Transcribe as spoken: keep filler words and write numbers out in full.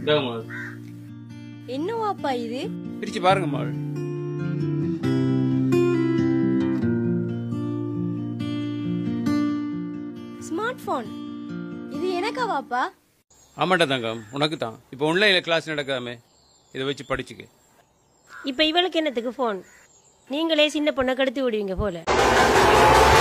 என்னவாப்பா இது? பிரிச்சு பாருங்க மாள். Smart phone. இது எனக்கா வாப்பா? ஆமாட்டா தங்கம், உனக்கு தான். இப்போ ஆன்லைன்ல கிளாஸ் நடக்காமே, இதை வச்சு படிச்சுக்க. இப்போ இவளுக்கு என்னத்துக்கு போன்? நீங்களே சின்ன பொண்ணை கெடுத்து விடுவீங்க போல.